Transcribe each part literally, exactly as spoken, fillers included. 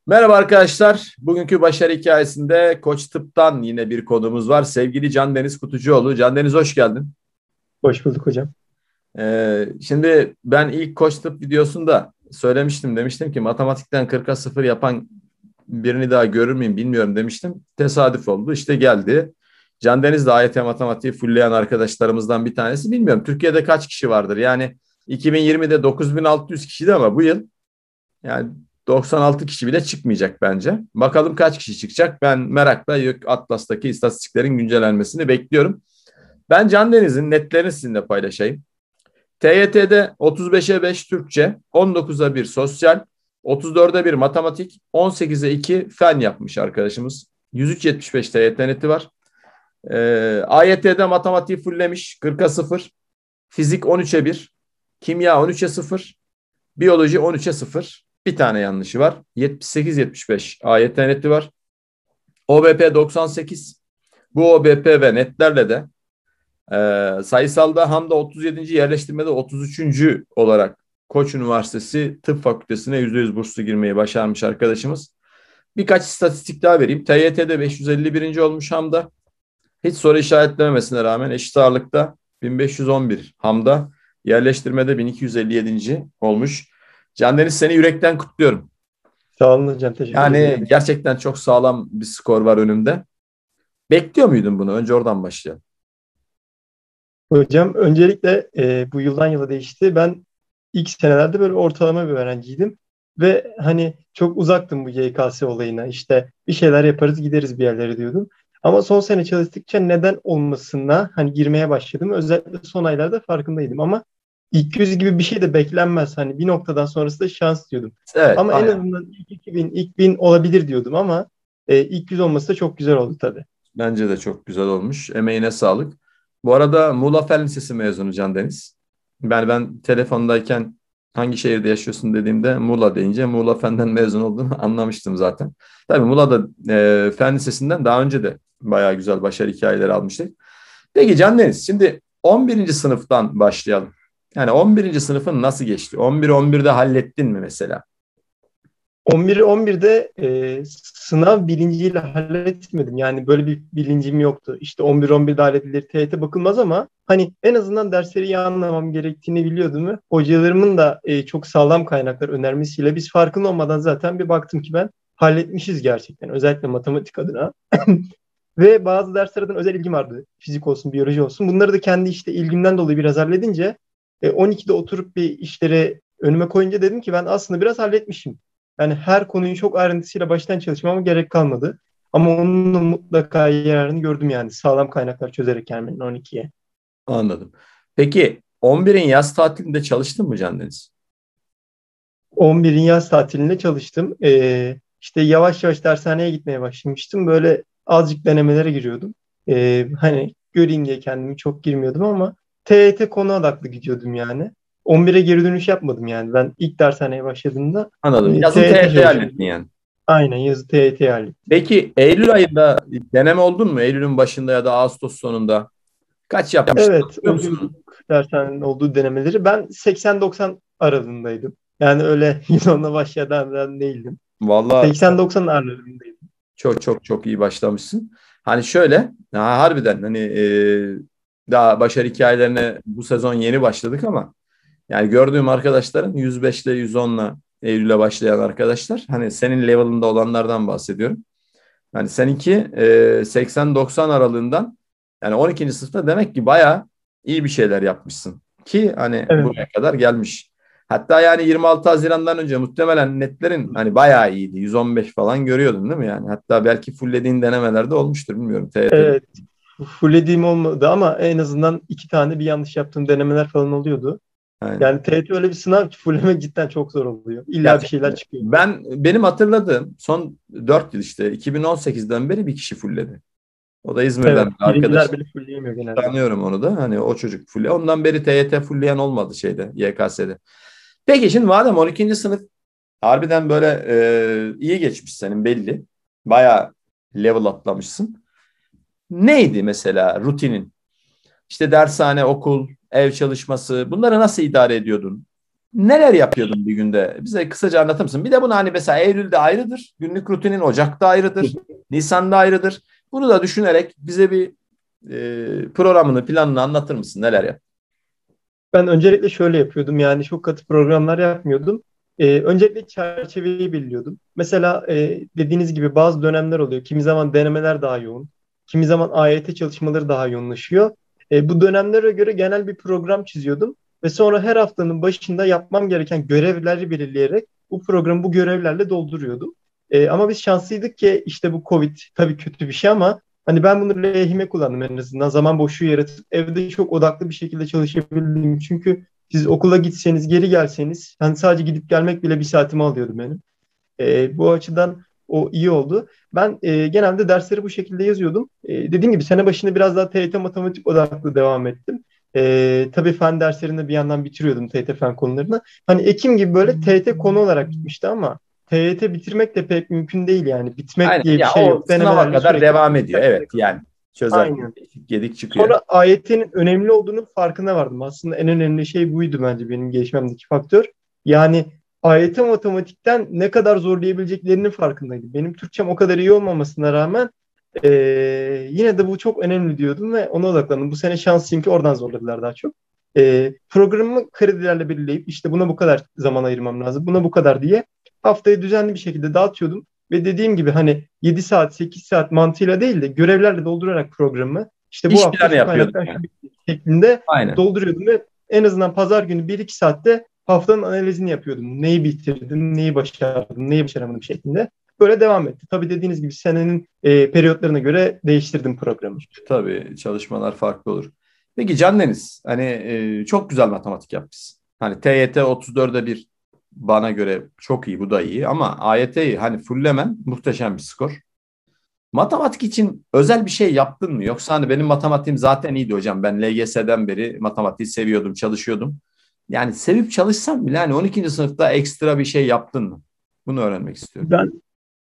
Merhaba arkadaşlar. Bugünkü başarı hikayesinde Koç Tıp'tan yine bir konumuz var. Sevgili Can Deniz Kutucuoğlu. Can Deniz hoş geldin. Hoş bulduk hocam. Ee, şimdi ben ilk Koç Tıp videosunda söylemiştim. Demiştim ki matematikten kırka sıfır yapan birini daha görür müyüm bilmiyorum demiştim. Tesadüf oldu. İşte geldi. Can Deniz de A Y T matematiği fullleyen arkadaşlarımızdan bir tanesi. Bilmiyorum Türkiye'de kaç kişi vardır? Yani iki bin yirmide dokuz bin altı yüz kişiydi ama bu yıl yani doksan altı kişi bile çıkmayacak bence. Bakalım kaç kişi çıkacak? Ben merakla YÖK Atlas'taki istatistiklerin güncellenmesini bekliyorum. Ben Can Deniz'in netlerini sizinle paylaşayım. T Y T'de otuz beşe beş Türkçe, on dokuza bir sosyal, otuz dörde bir matematik, on sekize iki fen yapmış arkadaşımız. yüz üç virgül yetmiş beş T Y T neti var. Ee, A Y T'de matematiği fulllemiş kırka sıfır, fizik on üçe bir, kimya on üçe sıfır, biyoloji on üçe sıfır. Bir tane yanlışı var. yetmiş sekiz yetmiş beş A Y T neti var. O B P doksan sekiz. Bu O B P ve netlerle de e, sayısalda Hamda otuz yedinci yerleştirmede otuz üçüncü olarak Koç Üniversitesi Tıp Fakültesine yüzde yüz burslu girmeyi başarmış arkadaşımız. Birkaç istatistik daha vereyim. T Y T'de beş yüz elli birinci olmuş Hamda. Hiç soru işaretlememesine rağmen eşit ağırlıkta bin beş yüz on bir Hamda. Yerleştirmede bin iki yüz elli yedinci olmuş. Can Deniz seni yürekten kutluyorum. Sağ olun hocam. Teşekkür Yani ederim. gerçekten çok sağlam bir skor var önümde. Bekliyor muydun bunu? Önce oradan başlayalım. Hocam öncelikle e, bu yıldan yıla değişti. Ben ilk senelerde böyle ortalama bir öğrenciydim. Ve hani çok uzaktım bu Y K S olayına. İşte bir şeyler yaparız gideriz bir yerlere diyordum. Ama son sene çalıştıkça neden olmasına hani girmeye başladım. Özellikle son aylarda farkındaydım. Ama ilk yüz gibi bir şey de beklenmez. Hani bir noktadan sonrası da şans diyordum. Evet, Ama en aynen. azından ilk iki bin, ilk bin olabilir diyordum ama e, ilk yüz olması da çok güzel oldu tabii. Bence de çok güzel olmuş. Emeğine sağlık. Bu arada Muğla Fen Lisesi mezunu Can Deniz. Ben ben telefondayken hangi şehirde yaşıyorsun dediğimde Muğla deyince Muğla Fen'den mezun olduğunu anlamıştım zaten. Tabii Muğla'da e, Fen Lisesi'nden daha önce de bayağı güzel başarı hikayeleri almıştık. Peki Can Deniz, şimdi on birinci sınıftan başlayalım. Yani on birinci sınıfın nasıl geçti? on bir on birde hallettin mi mesela? on bir on birde e, sınav bilinciyle halletmedim. Yani böyle bir bilincim yoktu. İşte on bir on birde halledilir, T Y T bakılmaz ama hani en azından dersleri iyi anlamam gerektiğini biliyordum ve hocalarımın da e, çok sağlam kaynaklar önermesiyle biz farkında olmadan zaten bir baktım ki ben halletmişiz gerçekten. Özellikle matematik adına. Ve bazı derslerden özel ilgim vardı. Fizik olsun, biyoloji olsun. Bunları da kendi işte ilgimden dolayı biraz halledince e, on ikide oturup bir işleri önüme koyunca dedim ki ben aslında biraz halletmişim. Yani her konuyu çok ayrıntısıyla baştan çalışmama gerek kalmadı. Ama onun da mutlaka yararını gördüm yani. Sağlam kaynaklar çözerek gelmenin on ikiye. Anladım. Peki on birin yaz tatilinde çalıştın mı Can Deniz? on birin yaz tatilinde çalıştım. Ee, işte yavaş yavaş dershaneye gitmeye başlamıştım. Böyle azıcık denemelere giriyordum. Ee, hani göreyim diye kendimi çok girmiyordum ama T Y T konu odaklı gidiyordum yani. on bire geri dönüş yapmadım yani. Ben ilk dershaneye başladığımda Anladım. e, Yazın T Y T T Y T'yi hallettin çalışıyordum. yani. Aynen yazı T Y T hallettim. Peki Eylül ayında deneme oldun mu? Eylül'ün başında ya da Ağustos sonunda. Kaç yapmıştın Evet hatırlıyor musun? okuyorduk dershanenin olduğu denemeleri. Ben seksen doksan aralığındaydım. Yani öyle yüz onla başlayan değildim. Valla seksen doksan aralığındaydım. çok çok çok iyi başlamışsın. Hani şöyle ha, harbiden hani e, daha başarı hikayelerine bu sezon yeni başladık ama yani gördüğüm arkadaşların yüz beşle yüz onla Eylül'e başlayan arkadaşlar hani senin level'ında olanlardan bahsediyorum. Yani seninki e, seksen doksan aralığından yani on ikinci sınıfta demek ki bayağı iyi bir şeyler yapmışsın. Ki hani Evet. buraya kadar gelmiş. Hatta yani yirmi altı Haziran'dan önce muhtemelen netlerin hani bayağı iyiydi. yüz on beş falan görüyordun değil mi yani? Hatta belki fulllediğin denemelerde olmuştur bilmiyorum T Y T'de. Evet. Fullediğim olmadı ama en azından iki tane bir yanlış yaptığım denemeler falan oluyordu. Aynen. Yani T Y T öyle bir sınav ki fullemek cidden çok zor oluyor. İlla bir şeyler Gerçekten. çıkıyor. Ben benim hatırladığım son dört yıl işte iki bin on sekizden beri bir kişi fullledi. O da İzmir'den Evet. bir arkadaş. Birinciler bile fullleyemiyor genelde. Tanıyorum onu da. Hani o çocuk full. Ondan beri T Y T fullleyen olmadı şeyde Y K S'de. Peki şimdi madem on ikinci sınıf harbiden böyle e, iyi geçmiş senin belli. Bayağı level atlamışsın. Neydi mesela rutinin? İşte dershane, okul, ev çalışması bunları nasıl idare ediyordun? neler yapıyordun bir günde? Bize kısaca anlatır mısın? Bir de bunu hani mesela Eylül'de ayrıdır, günlük rutinin Ocak'ta ayrıdır, Nisan'da ayrıdır. Bunu da düşünerek bize bir e, programını, planını anlatır mısın? Neler yap? Ben öncelikle şöyle yapıyordum, yani çok katı programlar yapmıyordum. Ee, öncelikle çerçeveyi belirliyordum. Mesela e, dediğiniz gibi bazı dönemler oluyor. Kimi zaman denemeler daha yoğun, kimi zaman A Y T çalışmaları daha yoğunlaşıyor. E, bu dönemlere göre genel bir program çiziyordum ve sonra her haftanın başında yapmam gereken görevleri belirleyerek bu programı bu görevlerle dolduruyordum. E, ama biz şanslıydık ki işte bu Covid tabii kötü bir şey ama hani ben bunu lehime kullandım en azından. Zaman boşluğu yaratıp evde çok odaklı bir şekilde çalışabildim. Çünkü siz okula gitseniz, geri gelseniz, hani sadece gidip gelmek bile bir saatimi alıyordu benim. E, bu açıdan o iyi oldu. Ben e, genelde dersleri bu şekilde yazıyordum. E, dediğim gibi sene başında biraz daha T Y T matematik odaklı devam ettim. E, tabii fen derslerinde bir yandan bitiriyordum T Y T fen konularını. Hani Ekim gibi böyle T Y T konu olarak bitmişti ama T Y T bitirmek de pek mümkün değil yani. Bitmek Aynen diye bir ya, şey o yok. sınava Denemelerle kadar sürekli devam ediyor. Evet karşımıza yani çözerken Aynen. gedik çıkıyor. Sonra A Y T'nin önemli olduğunu farkına vardım. Aslında en önemli şey buydu bence benim gelişmemdeki faktör. Yani A Y T matematikten ne kadar zorlayabileceklerinin farkındaydım. Benim Türkçem o kadar iyi olmamasına rağmen eee, yine de bu çok önemli diyordum ve ona odaklandım. Bu sene şanslıyım ki oradan zorladılar daha çok. Eee programımı kredilerle belirleyip işte buna bu kadar zaman ayırmam lazım, buna bu kadar diye haftayı düzenli bir şekilde dağıtıyordum. Ve dediğim gibi hani yedi saat, sekiz saat mantığıyla değil de görevlerle doldurarak programı işte bu İş hafta planı şu yapıyorduk kaynaktan yani. şu şeklinde Aynen. dolduruyordum ve en azından pazar günü bir iki saatte haftanın analizini yapıyordum. Neyi bitirdim, neyi başardım, neyi başaramadım şeklinde. Böyle devam etti. Tabii dediğiniz gibi senenin e, periyotlarına göre değiştirdim programı. Tabii çalışmalar farklı olur. Peki Can Deniz, hani e, çok güzel matematik yapmışsın. Hani T Y T otuz dörde bir bana göre çok iyi, bu da iyi ama A Y T'yi hani fullemen muhteşem bir skor. Matematik için özel bir şey yaptın mı? Yoksa hani benim matematiğim zaten iyiydi hocam. Ben L G S'den beri matematiği seviyordum, çalışıyordum. Yani sevip çalışsam bile hani on ikinci sınıfta ekstra bir şey yaptın mı? Bunu öğrenmek istiyorum. Ben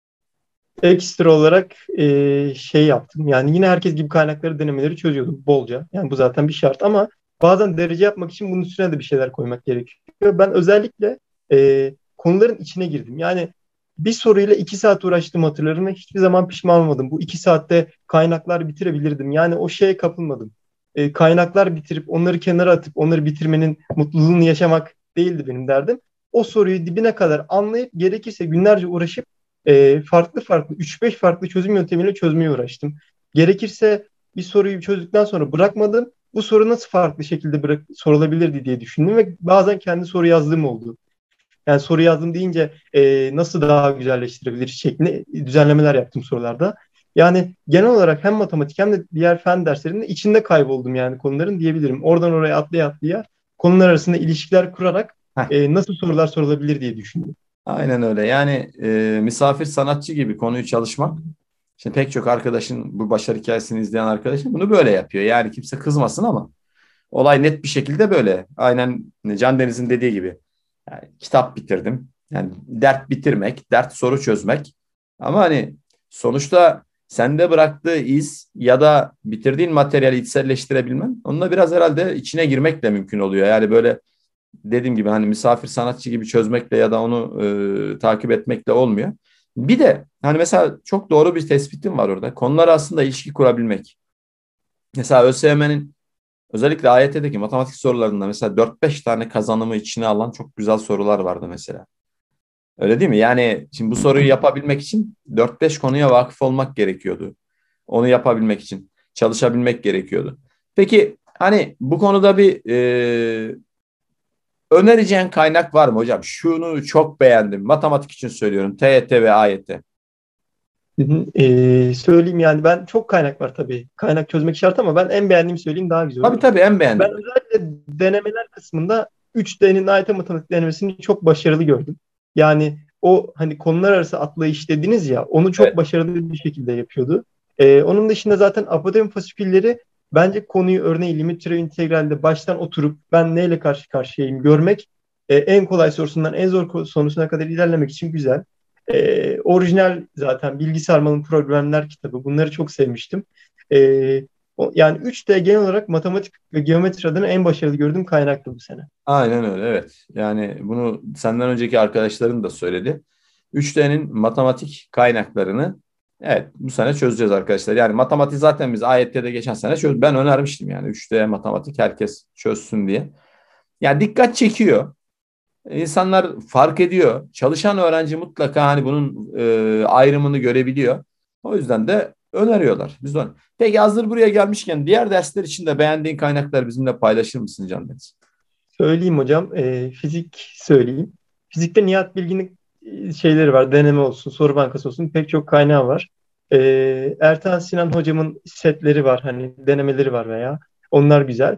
ekstra olarak e, şey yaptım. Yani yine herkes gibi kaynakları denemeleri çözüyordum bolca. Yani bu zaten bir şart ama bazen derece yapmak için bunun üstüne de bir şeyler koymak gerekiyor. Ben özellikle e, konuların içine girdim. Yani bir soruyla iki saat uğraştım hatırlarım ve hiçbir zaman pişman olmadım. Bu iki saatte kaynaklar bitirebilirdim. Yani o şeye kapılmadım. E, kaynaklar bitirip onları kenara atıp onları bitirmenin mutluluğunu yaşamak değildi benim derdim. O soruyu dibine kadar anlayıp gerekirse günlerce uğraşıp e, farklı farklı üç beş farklı çözüm yöntemiyle çözmeye uğraştım. Gerekirse bir soruyu çözdükten sonra bırakmadım. Bu soru nasıl farklı şekilde bırak sorulabilirdi diye düşündüm ve bazen kendi soru yazdığım oldu. Yani soru yazdım deyince e, nasıl daha güzelleştirebilir şeklinde düzenlemeler yaptım sorularda. Yani genel olarak hem matematik hem de diğer fen derslerinde içinde kayboldum yani konuların diyebilirim. Oradan oraya atlaya atlaya konular arasında ilişkiler kurarak Heh. e, nasıl sorular sorulabilir diye düşündüm. Aynen öyle. Yani e, misafir sanatçı gibi konuyu çalışmak. Şimdi pek çok arkadaşın, bu başarı hikayesini izleyen arkadaşın bunu böyle yapıyor. Yani kimse kızmasın ama olay net bir şekilde böyle. Aynen Can Deniz'in dediği gibi. Yani kitap bitirdim. Yani dert bitirmek, dert soru çözmek. Ama hani sonuçta sende bıraktığı iz ya da bitirdiğin materyali içselleştirebilmen, onunla biraz herhalde içine girmekle mümkün oluyor. Yani böyle dediğim gibi hani misafir sanatçı gibi çözmekle ya da onu e, takip etmekle olmuyor. Bir de hani mesela çok doğru bir tespitim var orada. Konular aslında ilişki kurabilmek. Mesela ÖSYM'nin özellikle A Y T'deki matematik sorularında mesela dört beş tane kazanımı içine alan çok güzel sorular vardı mesela. Öyle değil mi? Yani şimdi bu soruyu yapabilmek için dört beş konuya vakıf olmak gerekiyordu. Onu yapabilmek için çalışabilmek gerekiyordu. Peki hani bu konuda bir e, önereceğin kaynak var mı hocam? Şunu çok beğendim. Matematik için söylüyorum. T Y T ve A Y T. Hı hı. Ee, söyleyeyim yani ben çok kaynak var tabii. Kaynak çözmek şart ama ben en beğendiğimi söyleyeyim daha güzel Tabii olur. tabii en Ben beğendiğim. özellikle denemeler kısmında üç D'nin A Y T matematik denemesini çok başarılı gördüm. Yani o hani konular arası atlayış dediniz ya onu çok Evet. başarılı bir şekilde yapıyordu. Ee, onun dışında zaten apotemi fasikülleri bence konuyu örneğin limit türev integralde baştan oturup ben neyle karşı karşıyayım görmek e, en kolay sorusundan en zor ko- sorusuna kadar ilerlemek için güzel. Ee, orijinal zaten Bilgi Sarmal'ın Problemler kitabı. Bunları çok sevmiştim. Ee, O, yani üç D genel olarak matematik ve geometri adına en başarılı gördüğüm kaynaktı bu sene. Aynen öyle, evet. Yani bunu senden önceki arkadaşların da söyledi. üç D'nin matematik kaynaklarını evet bu sene çözeceğiz arkadaşlar. Yani matematik zaten biz A Y T'de geçen sene çöz ben önermiştim yani üç D matematik herkes çözsün diye. Yani dikkat çekiyor. İnsanlar fark ediyor. Çalışan öğrenci mutlaka hani bunun e, ayrımını görebiliyor. O yüzden de öneriyorlar. Biz de ön- Peki hazır buraya gelmişken diğer dersler için de beğendiğin kaynakları bizimle paylaşır mısın Can Deniz? Söyleyeyim hocam. E, fizik söyleyeyim. Fizikte Nihat Bilgin'in e, şeyleri var. Deneme olsun, soru bankası olsun. Pek çok kaynağı var. E, Ertan Sinan hocamın setleri var. Hani denemeleri var veya. Onlar güzel.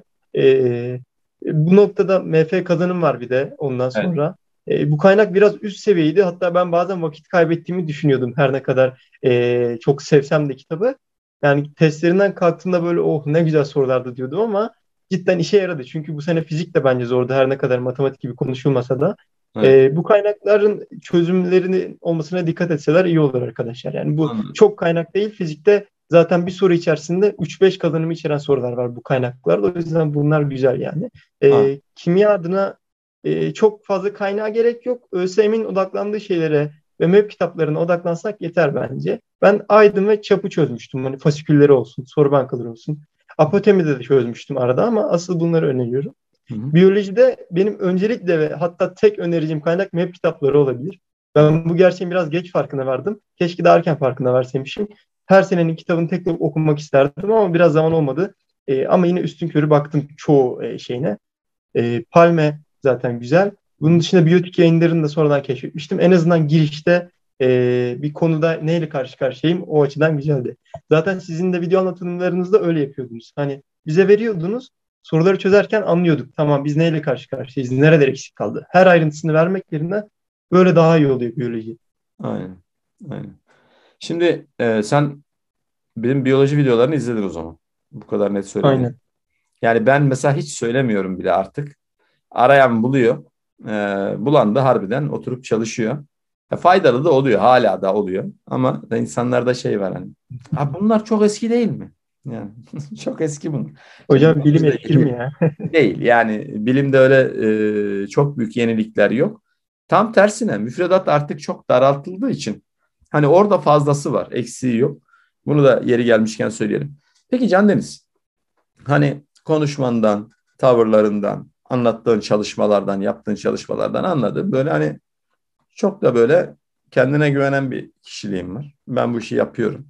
E, Bu noktada M F kazanım var bir de ondan Evet. sonra. E, bu kaynak biraz üst seviyeydi. Hatta ben bazen vakit kaybettiğimi düşünüyordum. Her ne kadar e, çok sevsem de kitabı. Yani testlerinden kalktığımda böyle oh ne güzel sorulardı diyordum ama cidden işe yaradı. Çünkü bu sene fizik de bence zordu her ne kadar matematik gibi konuşulmasa da. Evet. Ee, bu kaynakların çözümlerinin olmasına dikkat etseler iyi olur arkadaşlar. Yani bu Anladım. çok kaynak değil. Fizikte zaten bir soru içerisinde üç beş kazanımı içeren sorular var bu kaynaklarda. O yüzden bunlar güzel yani. Anladım. Ee, kimya adına e, çok fazla kaynağa gerek yok. ÖSYM'in odaklandığı şeylere ve M E B kitaplarına odaklansak yeter bence. Ben Aydın ve Çap'ı çözmüştüm. Hani fasikülleri olsun, soru bankaları olsun. Apotemide de çözmüştüm arada ama asıl bunları öneriyorum. Hı hı. Biyolojide benim öncelikle ve hatta tek önereceğim kaynak M E B kitapları olabilir. Ben bu gerçeğin biraz geç farkına vardım. Keşke daha erken farkına varsaymışım. Her senenin kitabını tek tek okumak isterdim ama biraz zaman olmadı. Ee, ama yine üstünkörü baktım çoğu e, şeyine. Ee, Palme zaten güzel. Bunun dışında biyotik yayınlarını da sonradan keşfetmiştim. En azından girişte e, bir konuda neyle karşı karşıyayım o açıdan güzeldi. Zaten sizin de video anlatımlarınızda öyle yapıyordunuz. Hani bize veriyordunuz, soruları çözerken anlıyorduk. Tamam biz neyle karşı karşıyayız, nereler eksik kaldı. Her ayrıntısını vermek yerine böyle daha iyi oluyor biyoloji. Aynen. Aynen. Şimdi e, sen benim biyoloji videolarını izledin o zaman. Bu kadar net söyleyebilirim. Aynen. Yani ben mesela hiç söylemiyorum bile artık. Arayan buluyor. E, bulan da harbiden oturup çalışıyor. E, faydalı da oluyor. Hala da oluyor. Ama da insanlarda şey var hani. Ha, bunlar çok eski değil mi? Yani çok eski bunlar. Şimdi Hocam bilim biyolojide eskir mi yeni ya? değil. Yani bilimde öyle e, çok büyük yenilikler yok. Tam tersine müfredat artık çok daraltıldığı için hani orada fazlası var. Eksiği yok. Bunu da yeri gelmişken söyleyelim. Peki Can Deniz, hani konuşmandan, tavırlarından, anlattığın çalışmalardan, yaptığın çalışmalardan anladım. Böyle hani çok da böyle kendine güvenen bir kişiliğim var. Ben bu işi yapıyorum.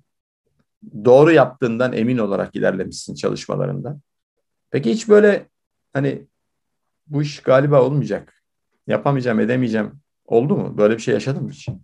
Doğru yaptığından emin olarak ilerlemişsin çalışmalarında. Peki hiç böyle hani bu iş galiba olmayacak, yapamayacağım, edemeyeceğim oldu mu? Böyle bir şey yaşadın mı hiç?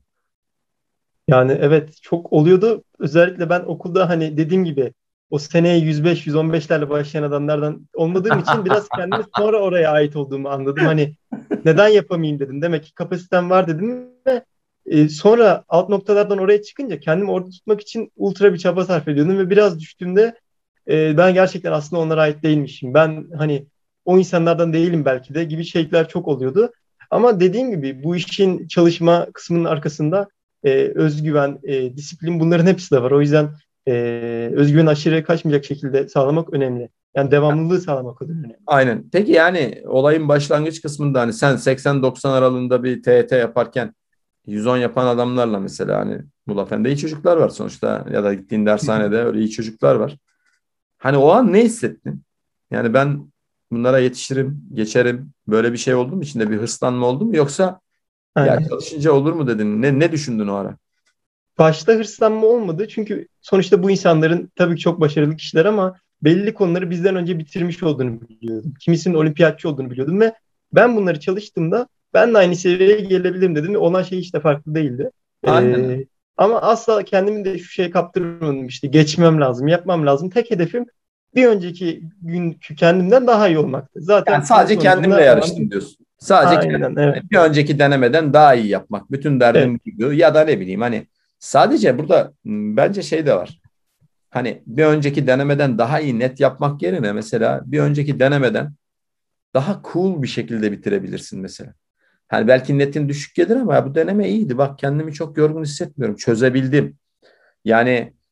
Yani evet çok oluyordu. Özellikle ben okulda hani dediğim gibi o seneye yüz beş yüz on beşlerle başlayan adamlardan olmadığım için biraz kendimi sonra oraya ait olduğumu anladım. Hani neden yapamayayım dedim. Demek ki kapasitem var dedim ve e, sonra alt noktalardan oraya çıkınca kendimi orada tutmak için ultra bir çaba sarf ediyordum ve biraz düştüğümde e, ben gerçekten aslında onlara ait değilmişim. Ben hani o insanlardan değilim belki de gibi şeyler çok oluyordu. Ama dediğim gibi bu işin çalışma kısmının arkasında e, özgüven, e, disiplin bunların hepsi de var. O yüzden e, özgüven aşırı kaçmayacak şekilde sağlamak önemli. Yani devamlılığı sağlamak o da önemli. Aynen. Peki yani olayın başlangıç kısmında hani sen seksen doksan aralığında bir T Y T yaparken yüz on yapan adamlarla mesela hani bu laf iyi çocuklar var sonuçta ya da gittiğin dershanede öyle iyi çocuklar var. Hani o an ne hissettin? Yani ben bunlara yetişirim, geçerim. Böyle bir şey oldu mu? İçinde bir hırslanma oldu mu? Yoksa ya Aynen. çalışınca olur mu dedin? Ne, ne düşündün o ara? Başta hırslanma olmadı. Çünkü sonuçta bu insanların tabii ki çok başarılı kişiler ama belli konuları bizden önce bitirmiş olduğunu biliyordum. Kimisinin olimpiyatçı olduğunu biliyordum ve ben bunları çalıştığımda ben de aynı seviyeye gelebilirim dedim ve olan şey hiç de farklı değildi. Aynen. Ee, Ama asla kendimi de şu şeye kaptırmadım işte geçmem lazım, yapmam lazım. Tek hedefim bir önceki günkü kendimden daha iyi olmaktı. Yani Zaten bunun sadece kendimle sonucunda o an yarıştım diyorsun. Sadece kendim. aynen evet. Yani bir önceki denemeden daha iyi yapmak. Bütün Evet. derdim buydu. Ya da ne bileyim hani sadece burada m, bence şey de var. Hani bir önceki denemeden daha iyi net yapmak yerine mesela bir önceki denemeden daha cool bir şekilde bitirebilirsin mesela. Hani belki netin düşük gelir ama ya bu deneme iyiydi. Bak kendimi çok yorgun hissetmiyorum. Çözebildim. Yani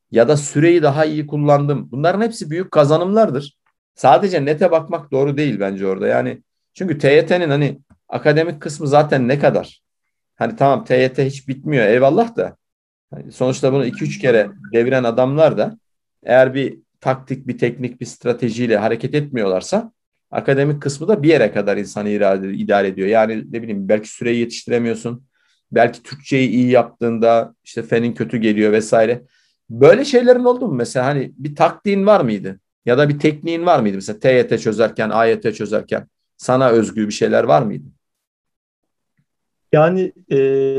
ya da süreyi daha iyi kullandım. Bunların hepsi büyük kazanımlardır. Sadece nete bakmak doğru değil bence orada. Yani çünkü T Y T'nin hani akademik kısmı zaten ne kadar? Hani tamam T Y T hiç bitmiyor eyvallah da. Hani sonuçta bunu iki üç kere deviren adamlar da eğer bir taktik, bir teknik, bir stratejiyle hareket etmiyorlarsa akademik kısmı da bir yere kadar insanı irade, idare ediyor. Yani ne bileyim belki süreyi yetiştiremiyorsun. Belki Türkçeyi iyi yaptığında işte fenin kötü geliyor vesaire. Böyle şeylerin oldu mu mesela hani bir taktiğin var mıydı? Ya da bir tekniğin var mıydı? Mesela T Y T çözerken, A Y T çözerken sana özgü bir şeyler var mıydı? Yani e,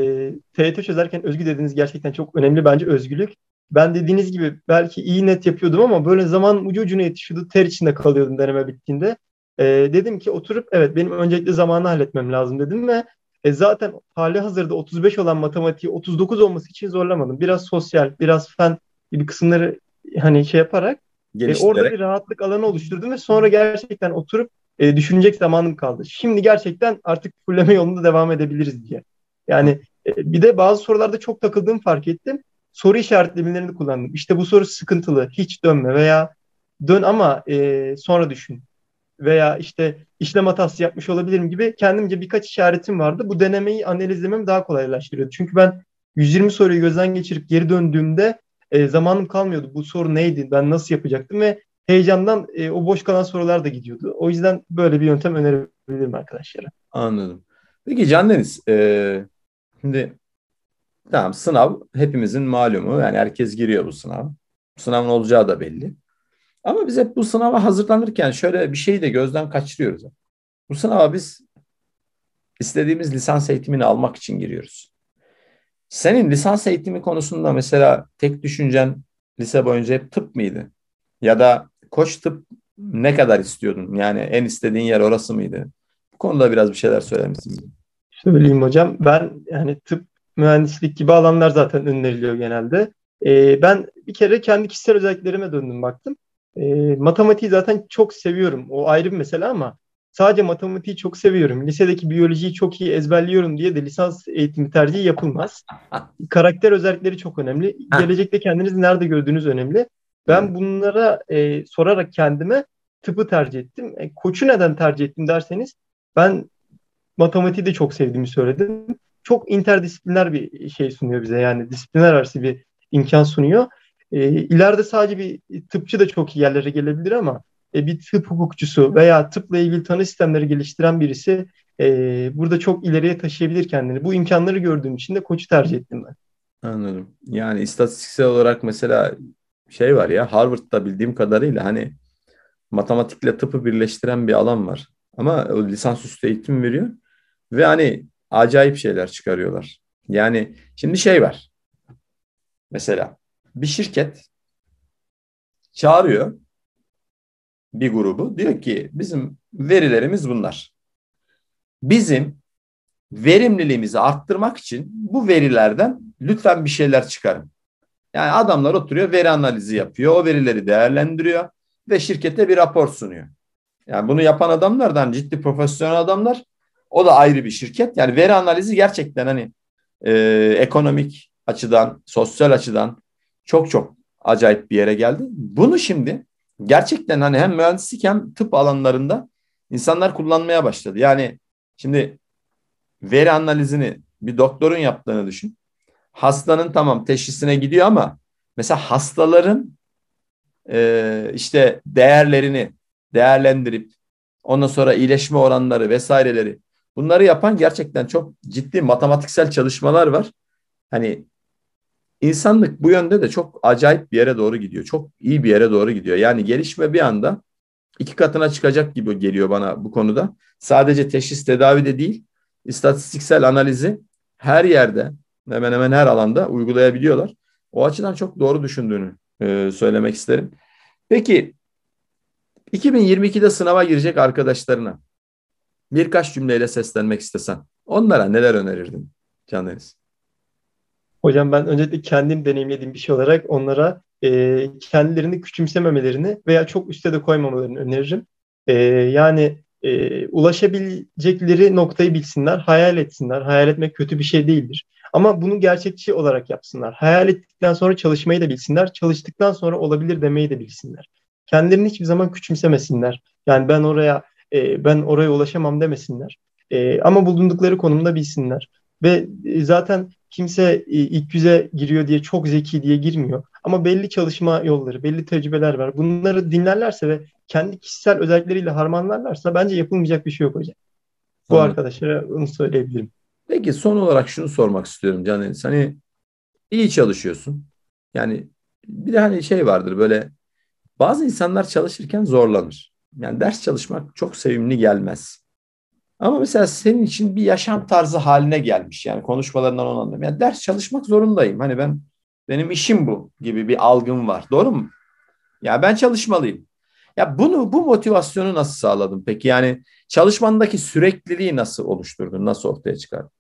T Y T çözerken özgü dediğiniz gerçekten çok önemli bence özgürlük. Ben dediğiniz gibi belki iyi net yapıyordum ama böyle zaman ucu ucuna yetişiyordu. Ter içinde kalıyordum deneme bittiğinde. E, dedim ki oturup evet benim öncelikle zamanı halletmem lazım dedim ve e, zaten hali hazırda otuz beş olan matematiği otuz dokuz olması için zorlamadım. Biraz sosyal, biraz fen gibi kısımları hani şey yaparak e, orada Geliştirerek. bir rahatlık alanı oluşturdum ve sonra gerçekten oturup e, düşünecek zamanım kaldı. Şimdi gerçekten artık fulleme yolunda devam edebiliriz diye. Yani e, bir de bazı sorularda çok takıldığımı fark ettim. Soru işaretlemelerini kullandım. İşte bu soru sıkıntılı, hiç dönme veya dön ama e, sonra düşün. Veya işte işlem hatası yapmış olabilirim gibi kendimce birkaç işaretim vardı. Bu denemeyi analizlememi daha kolaylaştırıyordu. Çünkü ben yüz yirmi soruyu gözden geçirip geri döndüğümde e, zamanım kalmıyordu. Bu soru neydi, ben nasıl yapacaktım ve heyecandan e, o boş kalan sorular da gidiyordu. O yüzden böyle bir yöntem önerebilirim arkadaşlara. Anladım. Peki Can Deniz, e, şimdi tamam sınav hepimizin malumu. Yani herkes giriyor bu sınava. Bu sınavın olacağı da belli. Ama biz hep bu sınava hazırlanırken şöyle bir şeyi de gözden kaçırıyoruz. Bu sınava biz istediğimiz lisans eğitimini almak için giriyoruz. Senin lisans eğitimi konusunda mesela tek düşüncen lise boyunca hep tıp mıydı? Ya da Koç tıp ne kadar istiyordun? Yani en istediğin yer orası mıydı? Bu konuda biraz bir şeyler söyler misin? Söyleyeyim hocam. Ben yani tıp, mühendislik gibi alanlar zaten öneriliyor genelde. Ee, ben bir kere kendi kişisel özelliklerime döndüm baktım. Ee, matematiği zaten çok seviyorum. O ayrı bir mesele ama sadece matematiği çok seviyorum. Lisedeki biyolojiyi çok iyi ezberliyorum diye de lisans eğitimi tercihi yapılmaz. Karakter özellikleri çok önemli. Heh, Gelecekte kendinizi nerede gördüğünüz önemli. evet, Ben bunlara e, sorarak kendime tıpı tercih ettim. E, koçu neden tercih ettim derseniz ben matematiği de çok sevdiğimi söyledim. Çok interdisipliner bir şey sunuyor bize. Yani disiplinler arası bir imkan sunuyor. E, ileride sadece bir tıpçı da çok iyi yerlere gelebilir ama e, bir tıp hukukçusu veya tıpla ilgili tanı sistemleri geliştiren birisi e, burada çok ileriye taşıyabilir kendini. Bu imkanları gördüğüm için de koçu tercih ettim ben. anladım. Yani istatistiksel olarak mesela şey var ya Harvard'da bildiğim kadarıyla hani matematikle tıpı birleştiren bir alan var. Ama o lisansüstü eğitim veriyor ve hani acayip şeyler çıkarıyorlar. Yani şimdi şey var. Mesela bir şirket çağırıyor bir grubu. Diyor ki bizim verilerimiz bunlar. Bizim verimliliğimizi arttırmak için bu verilerden lütfen bir şeyler çıkarın. Yani adamlar oturuyor veri analizi yapıyor. O verileri değerlendiriyor ve şirkete bir rapor sunuyor. Yani bunu yapan adamlardan ciddi profesyonel adamlar. O da ayrı bir şirket. Yani veri analizi gerçekten hani e, ekonomik açıdan, sosyal açıdan çok çok acayip bir yere geldi. Bunu şimdi gerçekten hani hem mühendislik hem tıp alanlarında insanlar kullanmaya başladı. Yani şimdi veri analizini bir doktorun yaptığını düşün. Hastanın tamam teşhisine gidiyor ama mesela hastaların e, işte değerlerini değerlendirip ondan sonra iyileşme oranları vesaireleri bunları yapan gerçekten çok ciddi matematiksel çalışmalar var. Hani insanlık bu yönde de çok acayip bir yere doğru gidiyor. Çok iyi bir yere doğru gidiyor. Yani gelişme bir anda iki katına çıkacak gibi geliyor bana bu konuda. Sadece teşhis tedavi de değil, istatistiksel analizi her yerde, hemen hemen her alanda uygulayabiliyorlar. O açıdan çok doğru düşündüğünü e, söylemek isterim. Peki iki bin yirmi ikide sınava girecek arkadaşlarına birkaç cümleyle seslenmek istesen onlara neler önerirdin Can Deniz? Hocam ben öncelikle kendim deneyimlediğim bir şey olarak onlara e, kendilerini küçümsememelerini veya çok üste de koymamalarını öneririm. E, yani e, ulaşabilecekleri noktayı bilsinler, hayal etsinler. Hayal etmek kötü bir şey değildir. Ama bunu gerçekçi olarak yapsınlar. Hayal ettikten sonra çalışmayı da bilsinler. Çalıştıktan sonra olabilir demeyi de bilsinler. Kendilerini hiçbir zaman küçümsemesinler. Yani ben oraya e, ben oraya ulaşamam demesinler. E, ama bulundukları konumda bilsinler. Ve e, zaten kimse e, ilk yüze giriyor diye çok zeki diye girmiyor. Ama belli çalışma yolları, belli tecrübeler var. Bunları dinlerlerse ve kendi kişisel özellikleriyle harmanlarlarsa bence yapılmayacak bir şey yok hocam. Bu Anladım. arkadaşlara onu söyleyebilirim. Peki son olarak şunu sormak istiyorum Can Deniz. Hani iyi çalışıyorsun. Yani bir de hani şey vardır böyle, bazı insanlar çalışırken zorlanır. Yani ders çalışmak çok sevimli gelmez. Ama mesela senin için bir yaşam tarzı haline gelmiş. Yani konuşmalarından onu anlıyorum. Yani ders çalışmak zorundayım. Hani ben, benim işim bu gibi bir algım var. Doğru mu? Ya ben çalışmalıyım. Ya bunu, bu motivasyonu nasıl sağladın peki? Yani çalışmandaki sürekliliği nasıl oluşturdun? Nasıl ortaya çıkardın?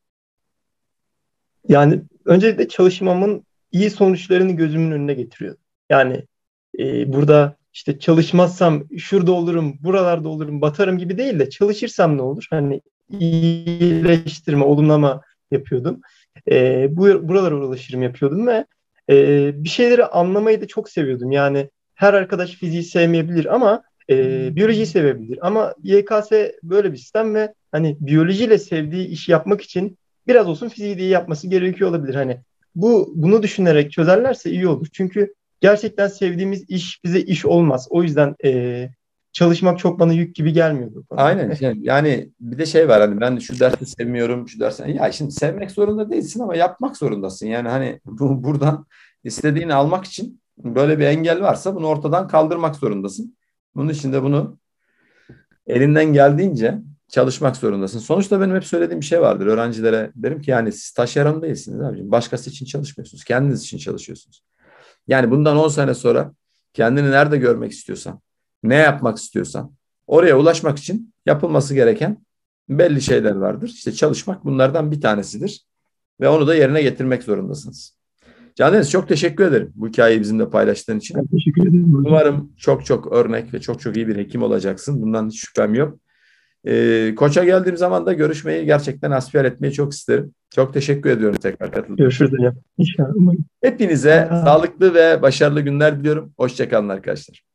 Yani öncelikle çalışmamın iyi sonuçlarını gözümün önüne getiriyor. Yani e, burada işte çalışmazsam şurada olurum, buralarda olurum, batarım gibi değil de çalışırsam ne olur? Hani iyileştirme, olumlama yapıyordum. E, bu buralara ulaşırım yapıyordum ve e, bir şeyleri anlamayı da çok seviyordum. Yani her arkadaş fiziği sevmeyebilir ama e, biyolojiyi sevebilir. Ama Y K S böyle bir sistem ve hani biyolojiyle sevdiği işi yapmak için biraz olsun fiziği de iyi yapması gerekiyor olabilir. Hani bu bunu düşünerek çözerlerse iyi olur. Çünkü gerçekten sevdiğimiz iş bize iş olmaz. O yüzden e, çalışmak çok bana yük gibi gelmiyordu bu konuda. Aynen. Yani, yani bir de şey var, hani ben şu dersi sevmiyorum, şu dersi. Ya şimdi sevmek zorunda değilsin ama yapmak zorundasın. Yani hani bu, buradan istediğini almak için böyle bir engel varsa bunu ortadan kaldırmak zorundasın. Bunun için de bunu elinden geldiğince çalışmak zorundasın. Sonuçta benim hep söylediğim bir şey vardır. Öğrencilere derim ki yani siz taşeron değilsiniz abicim. Başkası için çalışmıyorsunuz. Kendiniz için çalışıyorsunuz. Yani bundan on sene sonra kendini nerede görmek istiyorsan, ne yapmak istiyorsan, oraya ulaşmak için yapılması gereken belli şeyler vardır. İşte çalışmak bunlardan bir tanesidir. Ve onu da yerine getirmek zorundasınız. Can Deniz, çok teşekkür ederim bu hikayeyi bizimle paylaştığın Ben için. teşekkür ederim hocam. Umarım çok çok örnek ve çok çok iyi bir hekim olacaksın. Bundan hiç şüphem yok. Ee, Koç'a geldiğim zaman da görüşmeyi gerçekten hasbihal etmeyi çok isterim. Çok teşekkür ediyorum tekrar katıldığın için. Görüşürüz hocam. İnşallah. Umarım. Hepinize sağlıklı ve başarılı günler diliyorum. Hoşça kalın arkadaşlar.